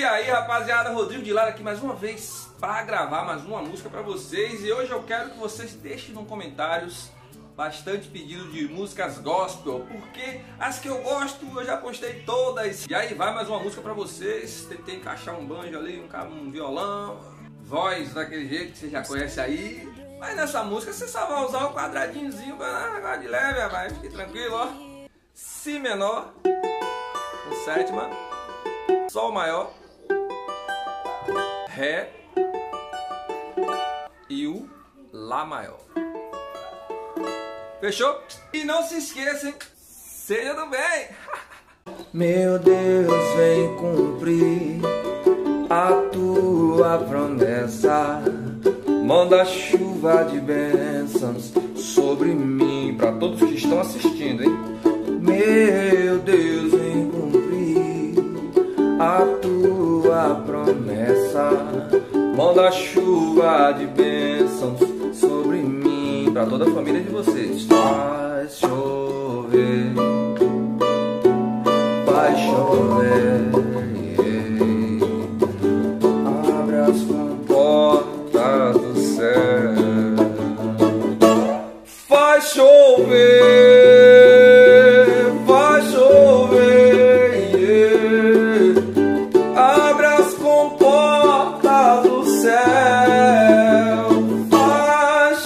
E aí, rapaziada, Rodrigo de Lara aqui mais uma vez para gravar mais uma música para vocês. E hoje eu quero que vocês deixem nos comentários bastante pedido de músicas gospel, porque as que eu gosto eu já postei todas. E aí vai mais uma música para vocês. Tentei encaixar um banjo ali, um violão, voz daquele jeito que você já conhece aí. Mas nessa música você só vai usar o quadradinhozinho para agora de leve, rapaz. Fique tranquilo, ó. Si menor, com sétima, Sol maior, Ré e o Lá maior. Fechou? E não se esqueçam, seja do bem! Meu Deus, vem cumprir a tua promessa. Manda chuva de bênçãos sobre mim. Para todos que estão assistindo, hein? Meu Deus, vem cumprir a tua promessa. Manda chuva de bênçãos sobre mim. Para toda a família de vocês. Faz chover, faz chover. Abre as comportas do céu. Faz chover, faz chover, yeah. Abre as comportas do céu. Faz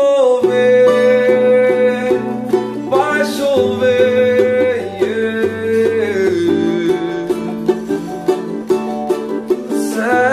chover, faz chover, yeah. Céu.